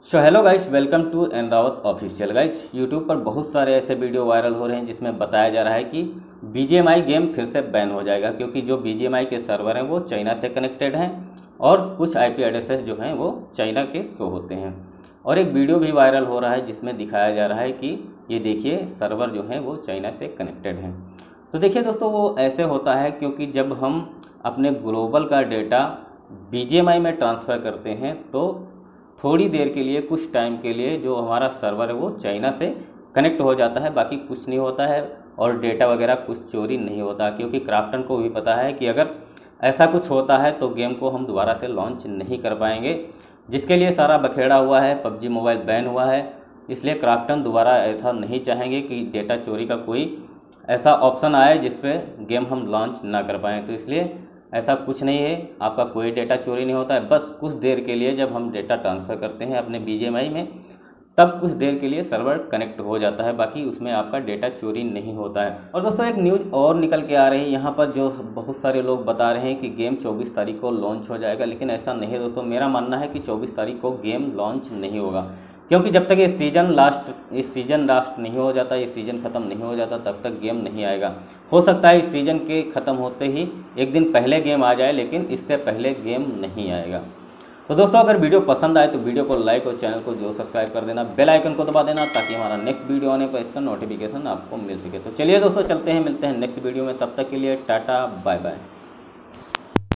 So hello guys, welcome to N Rawat official. Guys YouTube पर बहुत सारे ऐसे वीडियो वायरल हो रहे हैं जिसमें बताया जा रहा है कि BGMI गेम फिर से बैन हो जाएगा, क्योंकि जो BGMI के सर्वर हैं वो चाइना से कनेक्टेड हैं और कुछ IP एड्रेसेस जो हैं वो चाइना के शो होते हैं। और एक वीडियो भी वायरल हो रहा है जिसमें दिखाया जा रहा है कि ये देखिए सर्वर जो हैं वो चाइना से कनेक्टेड हैं। तो देखिए दोस्तों, वो ऐसे होता है क्योंकि जब हम अपने ग्लोबल का डेटा BGMI में ट्रांसफ़र करते हैं तो थोड़ी देर के लिए, कुछ टाइम के लिए जो हमारा सर्वर है वो चाइना से कनेक्ट हो जाता है, बाकी कुछ नहीं होता है और डेटा वगैरह कुछ चोरी नहीं होता। क्योंकि क्राफ्टन को भी पता है कि अगर ऐसा कुछ होता है तो गेम को हम दोबारा से लॉन्च नहीं कर पाएंगे, जिसके लिए सारा बखेड़ा हुआ है। PUBG मोबाइल बैन हुआ है, इसलिए क्राफ्टन दोबारा ऐसा नहीं चाहेंगे कि डेटा चोरी का कोई ऐसा ऑप्शन आए जिस पर गेम हम लॉन्च ना कर पाएँ। तो इसलिए ऐसा कुछ नहीं है, आपका कोई डेटा चोरी नहीं होता है। बस कुछ देर के लिए जब हम डेटा ट्रांसफ़र करते हैं अपने BGMI में, तब कुछ देर के लिए सर्वर कनेक्ट हो जाता है, बाकी उसमें आपका डेटा चोरी नहीं होता है। और दोस्तों, एक न्यूज़ और निकल के आ रही है यहाँ पर, जो बहुत सारे लोग बता रहे हैं कि गेम 24 तारीख को लॉन्च हो जाएगा, लेकिन ऐसा नहीं है दोस्तों। मेरा मानना है कि 24 तारीख को गेम लॉन्च नहीं होगा, क्योंकि जब तक ये सीज़न लास्ट नहीं हो जाता, ये सीज़न ख़त्म नहीं हो जाता, तब तक गेम नहीं आएगा। हो सकता है इस सीज़न के ख़त्म होते ही एक दिन पहले गेम आ जाए, लेकिन इससे पहले गेम नहीं आएगा। तो दोस्तों, अगर वीडियो पसंद आए तो वीडियो को लाइक और चैनल को जो सब्सक्राइब कर देना, बेल आइकन को दबा देना, ताकि हमारा नेक्स्ट वीडियो आने पर इसका नोटिफिकेशन आपको मिल सके। तो चलिए दोस्तों, चलते हैं, मिलते हैं नेक्स्ट वीडियो में। तब तक के लिए टाटा बाय बाय।